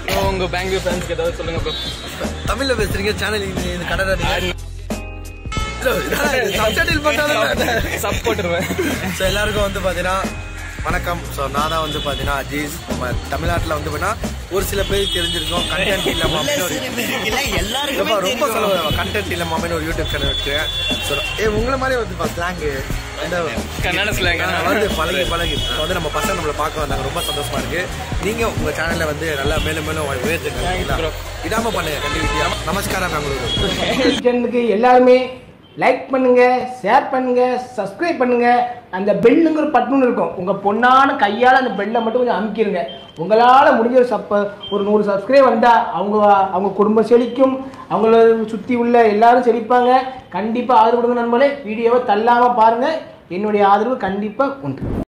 உங்க பெங்களூர் ஃபேன்ஸ்க்கு ஏதாவது சொல்லுங்க ப்ரோ. தமிழ்ல பேசுறீங்க சேனல் இந்த கடை சப் போட்டுருவேன். ஸோ எல்லாருக்கும் வந்து பார்த்தீங்கன்னா வணக்கம். ஸோ நான் தான் வந்து பார்த்தீங்கன்னா அஜீஸ். நம்ம தமிழ்நாட்டில் வந்து பார்த்தீங்கன்னா ஒரு சில பேர் தெரிஞ்சிருக்கோம் கண்டென்ட் இல்லாமல் ரொம்ப சொல்லுவாங்க கண்டென்ட் இல்லாமல் ஒரு யூடியூப் சேனல் வச்சுருக்கேன். ஸோ உங்களை மாதிரி வந்து ஸ்லாங்கு கன்னட ஸ்லாங் வந்து பழகி வந்து நம்ம பசங்க நம்மளை பார்க்க வந்தாங்க. ரொம்ப சந்தோஷமா இருக்கு. நீங்க உங்க சேனல்ல வந்து நல்லா மேலும் மேலும் உயர்த்துங்க, விடாம பண்ணுங்க. கண்டிப்பா நமஸ்காரம் பெங்களூரு சேனலுக்கு எல்லாருமே லைக் பண்ணுங்க, ஷேர் பண்ணுங்க, சப்ஸ்கிரைப் பண்ணுங்க. அந்த பெல்லுங்கிற பட்டன் இருக்கும், உங்க பொண்ணான கையால் அந்த பெல்லை மட்டும் கொஞ்சம் அமுக்கிடுங்க. உங்களால் முடிஞ்ச ஒரு 100 சப்ஸ்கிரைப் வந்தால் அவங்க குடும்பம் செழிக்கும், அவங்கள சுற்றி உள்ள எல்லாரும் செழிப்பாங்க. கண்டிப்பாக ஆதரவு கொடுங்க நண்பர்களே. வீடியோவை தள்ளாமல் பாருங்கள். என்னுடைய ஆதரவு கண்டிப்பாக உண்டு.